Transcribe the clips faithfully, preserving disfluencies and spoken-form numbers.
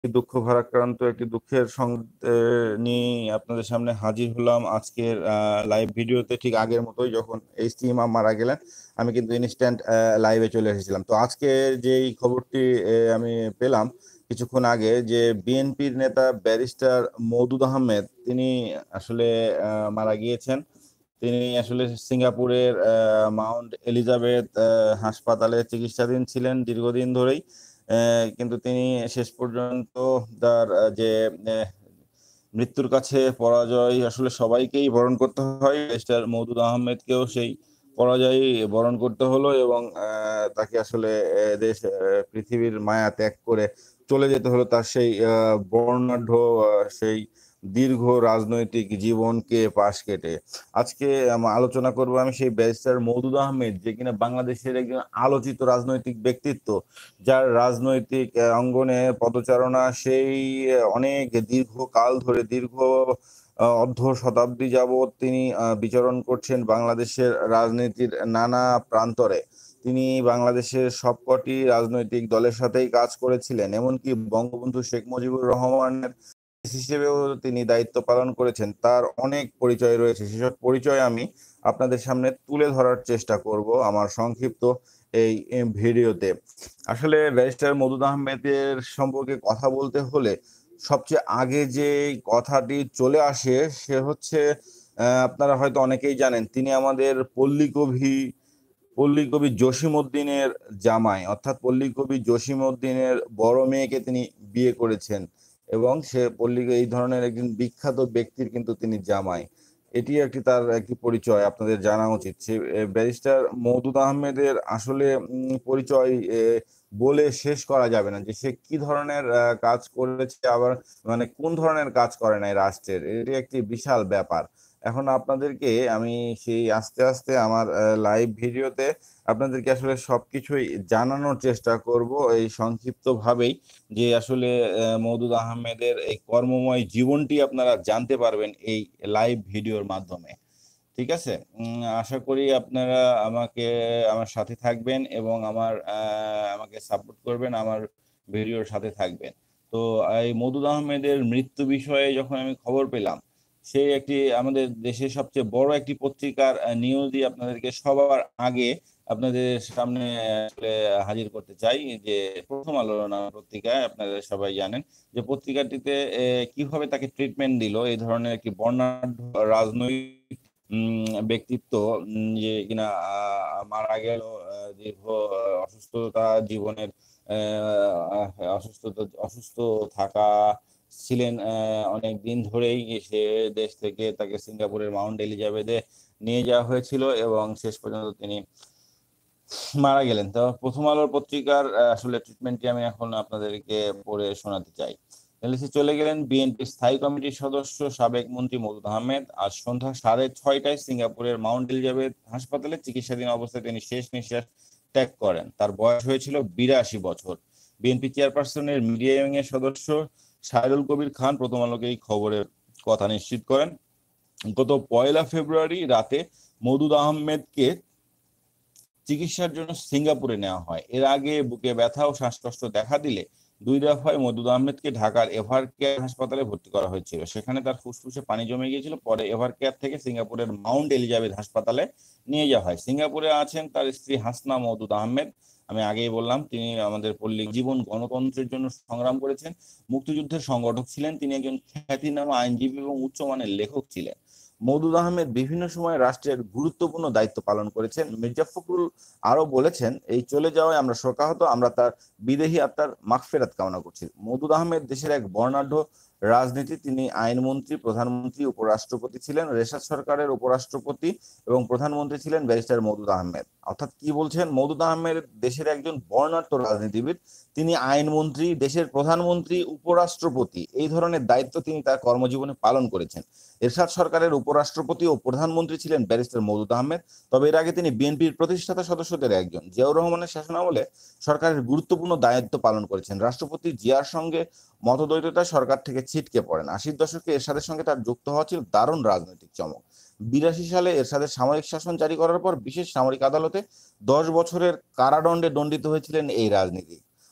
দুঃখ ভারাক্রান্ত একটি দুঃখের সংবাদ নিয়ে আপনাদের সামনে হাজির হলাম আজকের লাইভ ভিডিওতে। ঠিক আগের মতোই, যখন এইচ টি ইমাম মারা গেলেন আমি কিন্তু ইনস্ট্যান্ট লাইভে চলে এসেছিলাম। তো আজকে যেই খবরটি আহ, আমি পেলাম কিছুক্ষণ আগে, যে বিএনপির নেতা ব্যারিস্টার মওদুদ আহমেদ তিনি আসলে আহ, মারা গিয়েছেন। তিনি আসলে সিঙ্গাপুরের আহ, মাউন্ট এলিজাবেথ আহ, হাসপাতালে চিকিৎসাধীন ছিলেন দীর্ঘদিন ধরেই। আহ, কিন্তু তিনি শেষ পর্যন্ত তার আহ, যে আহ, মৃত্যুর কাছে পরাজয় আসলে সবাইকেই বরণ করতে হয়, ব্যারিস্টার মওদুদ আহমেদকেও সেই পরাজয় বরণ করতে হলো, এবং আহ, তাকে আসলে আহ, দেশ আহ, পৃথিবীর মায়া ত্যাগ করে চলে যেতে হলো তার সেই আহ, বর্ণাঢ্য আহ, সেই দীর্ঘ রাজনৈতিক জীবনকে পাশ কেটে। আজকে আম- আলোচনা করবো আমি সেই ব্যারিস্টার মওদুদ আহমেদ, যে কিনা বাংলাদেশের একজন আলোচিত রাজনৈতিক ব্যক্তিত্ব, যার রাজনৈতিক আহ, অঙ্গনে পদচারণা সেই আহ, অনেক দীর্ঘকাল ধরে, দীর্ঘ আহ, অর্ধ শতাব্দী যাবৎ তিনি আহ, বিচরণ করছেন বাংলাদেশের রাজনীতির নানা প্রান্তরে। তিনি বাংলাদেশের সবকটি রাজনৈতিক দলের সাথেই কাজ করেছিলেন, এমনকি বঙ্গবন্ধু শেখ মুজিবুর রহমানের হিসেবেও তিনি দায়িত্ব পালন করেছেন। তার অনেক পরিচয় রয়েছে, সেসব পরিচয় আমি আপনাদের সামনে তুলে ধরার চেষ্টা করব আমার সংক্ষিপ্ত এই এই ভিডিওতে। আসলে ব্যারিস্টার মওদুদ আহমেদের সম্পর্কে কথা বলতে হলে সবচেয়ে আগে যে কথাটি চলে আসে সে হচ্ছে, আহ, আপনারা হয়তো অনেকেই জানেন, তিনি আমাদের পল্লী কবি পল্লী কবি জসিম উদ্দিনের জামাই, অর্থাৎ পল্লী কবি জসিম উদ্দিনের বড় মেয়েকে তিনি বিয়ে করেছেন, এবং সে পল্লী এই ধরনের একজন বিখ্যাত ব্যক্তির কিন্তু তিনি জামাই। এটি একটি তার একটি পরিচয়, আপনাদের জানা উচিত। সে ব্যারিস্টার মওদুদ আহমেদের আসলে উম, পরিচয় আহ, বলে শেষ করা যাবে না, যে সে কি ধরনের আহ, কাজ করেছে, আবার মানে কোন ধরনের কাজ করে নাই রাষ্ট্রের, এটি একটি বিশাল ব্যাপার। এখন আপনাদেরকে আমি সেই আস্তে আস্তে আমার লাইভ ভিডিওতে আপনাদেরকে আসলে সবকিছুই জানানোর চেষ্টা করব এই সংক্ষিপ্ত ভাবেই, যে আসলে আহ, মওদুদ আহমেদের এই কর্মময় জীবনটি আপনারা জানতে পারবেন এই লাইভ ভিডিওর মাধ্যমে। ঠিক আছে। উম, আশা করি আপনারা আমাকে আমার সাথে থাকবেন এবং আমার আহ, আমাকে সাপোর্ট করবেন, আমার ভিডিওর সাথে থাকবেন। তো এই মওদুদ আহমেদের মৃত্যু বিষয়ে যখন আমি খবর পেলাম, সেই একটি আমাদের দেশের সবচেয়ে বড় একটি পত্রিকার নিউজই আপনাদেরকে সবার আগে আপনাদের সামনে আসলে হাজির করতে চাই। যে প্রথম আলো নামে পত্রিকায়, আপনারা সবাই জানেন যে পত্রিকাটিতে আহ, কিভাবে তাকে ট্রিটমেন্ট দিল এই ধরনের একটি বর্ণাঢ্য রাজনৈতিক উম, ব্যক্তিত্ব, উম, যে কিনা আহ, মারা গেল আহ, দীর্ঘ আহ, অসুস্থতা জীবনের, আহ, অসুস্থতা অসুস্থ থাকা ছিলেন অনেক দিন ধরেই। সে দেশ থেকে তাকে সিঙ্গাপুরের মাউন্ট এলিজাবেথে নিয়ে যাওয়া হয়েছিল এবং শেষ পর্যন্ত তিনি মারা গেলেন। তো প্রথম আলোর পত্রিকার আহ, আসলে ট্রিটমেন্টটি আমি এখন আপনাদেরকে পড়ে শোনাতে চাই। এলসি চলে গেলেন বিএনপি স্থায়ী কমিটির সদস্য সাবেক মন্ত্রী মওদুদ আহমেদ। আজ সন্ধ্যা সাড়ে ছয়টায় সিঙ্গাপুরের মাউন্ট এলিজাবেথ হাসপাতালে চিকিৎসাধীন অবস্থায় তিনি শেষ নিঃশ্বাস ত্যাগ করেন। তার বয়স হয়েছিল বিরাশি বছর। বিএনপি চেয়ারপারসনের মিডিয়া উইং এর সদস্য সাইদুল কবির খান প্রথম আলোকে এই খবরের কথা নিশ্চিত করেন। গত পয়লা ফেব্রুয়ারি রাতে মওদুদ আহমেদকে চিকিৎসার জন্য সিঙ্গাপুরে নেওয়া হয়। এর আগে বুকে ব্যথা ও শ্বাসকষ্ট দেখা দিলে দুই দফায় মওদুদ আহমেদকে ঢাকার এভার কেয়ার হাসপাতালে ভর্তি করা হয়েছিল। সেখানে তার ফুসফুসে পানি জমে গিয়েছিল। পরে এভার কেয়ার থেকে সিঙ্গাপুরের মাউন্ট এলিজাবেথ হাসপাতালে নিয়ে যাওয়া হয়। সিঙ্গাপুরে আছেন তার স্ত্রী হাসনা মওদুদ আহমেদ। আমি আগেই বললাম, তিনি আমাদের পল্লী জীবন গণতন্ত্রের জন্য সংগ্রাম করেছেন, মুক্তিযুদ্ধের সংগঠক ছিলেন। তিনি একজন খ্যাতিনামা আইনজীবী এবং উচ্চমানের লেখক ছিলেন। মওদুদ আহমেদ বিভিন্ন সময় রাষ্ট্রের গুরুত্বপূর্ণ দায়িত্ব পালন করেছেন। মির্জা ফখরুল আরো বলেছেন, এই চলে যাওয়ায় আমরা শোকাহত, আমরা তার বিদেহী আত্মার মাগফিরাত কামনা করছি। মওদুদ আহমেদ দেশের এক বর্ণাঢ্য রাজনীতি, তিনি আইনমন্ত্রী, প্রধানমন্ত্রী, উপরাষ্ট্রপতি ছিলেন। রেশাদ সরকারের উপরাষ্ট্রপতি এবং প্রধানমন্ত্রী ছিলেন ব্যারিস্টার মওদুদ আহমেদ। অর্থাৎ কি বলছেন, মওদুদ আহমেদ দেশের একজন বর্ণাঢ্য রাজনীতিবিদ। তিনি আইনমন্ত্রী, দেশের প্রধানমন্ত্রী, উপরাষ্ট্রপতি, এই ধরনের দায়িত্ব তিনি তার কর্মজীবনে পালন করেছেন। এরশাদ সরকারের উপরাষ্ট্রপতি ও প্রধানমন্ত্রী ছিলেন ব্যারিস্টার মওদুদ আহমেদ। তবে এর আগে তিনি বিএনপির প্রতিষ্ঠাতা সদস্যদের একজন। জিয়াউর রহমানের শাসনামলে সরকারের গুরুত্বপূর্ণ দায়িত্ব পালন করেছেন। রাষ্ট্রপতি জিয়ার সঙ্গে মতদ্বৈততা সরকার থেকে ছিটকে পড়েন। আশির দশকে এরশাদের সঙ্গে তার যুক্ত হওয়া ছিল দারুণ রাজনৈতিক চমক। বিরাশি সালে এরশাদের সামরিক শাসন জারি করার পর বিশেষ সামরিক আদালতে দশ বছরের কারাদণ্ডে দণ্ডিত হয়েছিলেন এই রাজনীতি।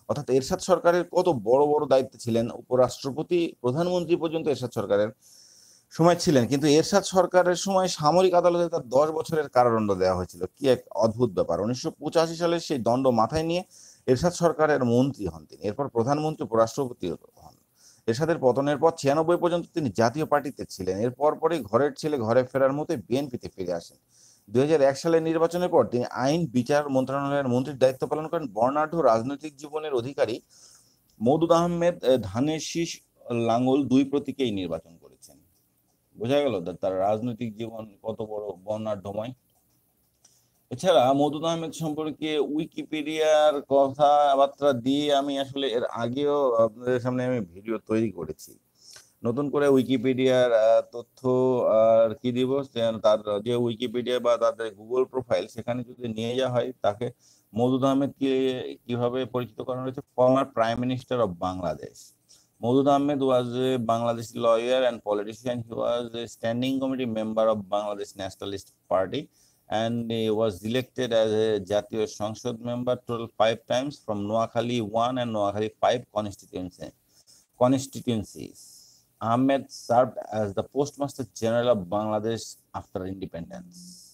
অর্থাৎ এরশাদ সরকারের কত বড় বড় দায়িত্বে ছিলেন, উপরাষ্ট্রপতি, প্রধানমন্ত্রী পর্যন্ত এরশাদ সরকারের সময় ছিলেন, কিন্তু এরশাদ সরকারের সময় সামরিক আদালতে তার দশ বছরের কারাদণ্ড দেওয়া হয়েছিল। কি এক অদ্ভুত ব্যাপার! উনিশশো পঁচাশি সালে সেই দণ্ড মাথায় নিয়ে এরশাদ সরকারের মন্ত্রী হন তিনি, এরপর প্রধানমন্ত্রী, উপরাষ্ট্রপতি হন। এরশাদের পতনের পর ছিয়ানব্বই পর্যন্ত তিনি জাতীয় পার্টিতে ছিলেন। এরপর পরই ঘরের ছেলে ঘরে ফেরার মতো বিএনপিতে ফিরে আসেন। দুই হাজার এক সালের নির্বাচনের পর তিনি আইন বিচার মন্ত্রণালয়ের মন্ত্রীর দায়িত্ব পালন করেন। বর্ণাঢ্য রাজনৈতিক জীবনের অধিকারী মওদুদ আহমেদ ধানের শীষ লাঙ্গল দুই প্রতীকেই নির্বাচন করেছেন। বোঝা গেল তার রাজনৈতিক জীবন কত বড় বর্ণাঢ্যময়। এছাড়া মওদুদ আহমেদ সম্পর্কে উইকিপিডিয়ার কথাবার্তা দিয়ে আমি আসলে এর আগেও আপনাদের সামনে আমি ভিডিও তৈরি করেছি। নতুন করে উইকিপিডিয়ার তথ্য আর কি দিব, তার যে উইকিপিডিয়া বা তাদের গুগল প্রোফাইল, সেখানে যদি নিয়ে যাওয়া হয়, তাকে মওদুদ আহমেদকে কিভাবে পরিচিত করানো হয়েছে, former prime minister of Bangladesh. Maudud Ahmed was a Bangladeshi lawyer and politician. He was a standing committee member of Bangladesh Nationalist Party and he was elected as a Jatiyo Sangsad member total five times from Noakhali one and Noakhali five constituency, constituencies. Ahmed served as the Postmaster General of Bangladesh after independence.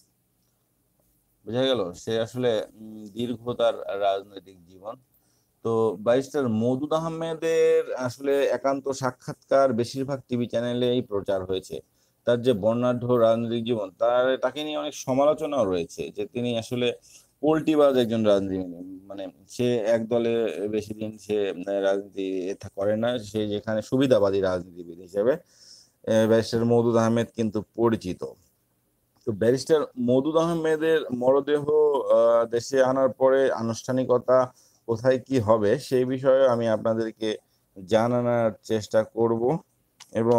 বোঝা গেল সে আসলে দীর্ঘ তার রাজনৈতিক জীবন। তো barrister Moudud আহমেদের আসলে একান্ত সাক্ষাৎকার বেশিরভাগ টিভি চ্যানেলেই প্রচার হয়েছে। তার যে বর্ণাঢ্য রাজনৈতিক জীবন, তার তাকে নিয়ে অনেক সমালোচনাও রয়েছে যে তিনি আসলে পোল্টিবাজ একজন রাজনীতি, মানে সে এক দলে বেশি দিন সে রাজনীতি করে না, সে যেখানে সুবিধাবাদী রাজনীতিবিদ হিসেবে ব্যারিস্টার মওদুদ আহমেদ কিন্তু পরিচিত। তো ব্যারিস্টার মওদুদ আহমেদের মরদেহ দেশে আনার পরে আনুষ্ঠানিকতা কোথায় কি হবে সেই বিষয়ে আমি আপনাদেরকে জানানোর চেষ্টা করব এবং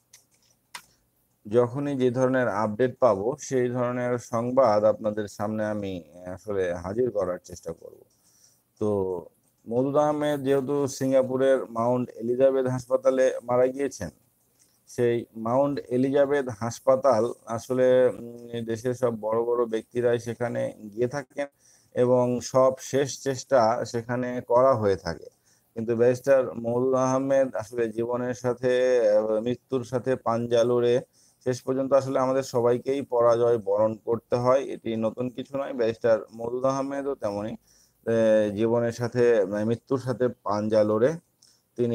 যখনই যে ধরনের আপডেট পাবো সেই ধরনের সংবাদ আপনাদের সামনে আমি আসলে হাজির করার চেষ্টা করব। তো মওদুদ আহমেদ যেহেতু সিঙ্গাপুরের মাউন্ট এলিজাবেথ হাসপাতালে মারা গিয়েছেন, সেই মাউন্ট এলিজাবেথ হাসপাতাল আসলে দেশের সব বড় বড় ব্যক্তিরাই সেখানে গিয়ে থাকেন এবং সব শেষ চেষ্টা সেখানে করা হয়ে থাকে। কিন্তু ব্যারিস্টার মওদুদ আহমেদ আসলে জীবনের সাথে মৃত্যুর সাথে পাঞ্জা লড়ে শেষ পর্যন্ত আসলে আমাদের সবাইকেই পরাজয় বরণ করতে হয়, এটি নতুন কিছু নয়। ব্যারিস্টার মওদুদ আহমেদও তেমনই জীবনের সাথে মৃত্যুর সাথে পাঞ্জা লড়ে তিনি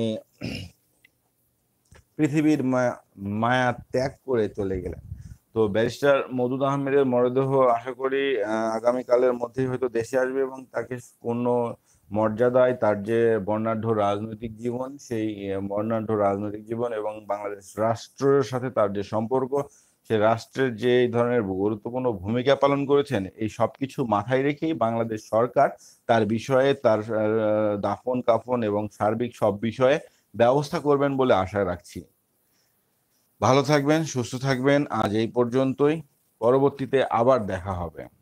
পৃথিবীর মায়া মায়া ত্যাগ করে চলে গেলেন। তো ব্যারিস্টার মওদুদ আহমেদের মরদেহ আশা করি আগামীকালের মধ্যেই হয়তো দেশে আসবে এবং তাকে পূর্ণ মর্যাদায় তার যে বর্ণাঢ্য রাজনৈতিক জীবন, সেই বর্ণাঢ্য রাজনৈতিক জীবন এবং বাংলাদেশ রাষ্ট্রের সাথে তার যে সম্পর্ক, সে রাষ্ট্রের যে এই ধরনের গুরুত্বপূর্ণ ভূমিকা পালন করেছেন, এই সব কিছু মাথায় রেখেই বাংলাদেশ সরকার তার বিষয়ে, তার দাফন কাফন এবং সার্বিক সব বিষয়ে ব্যবস্থা করবেন বলে আশা রাখছি। ভালো থাকবেন, সুস্থ থাকবেন। আজ এই পর্যন্তই, পরবর্তীতে আবার দেখা হবে।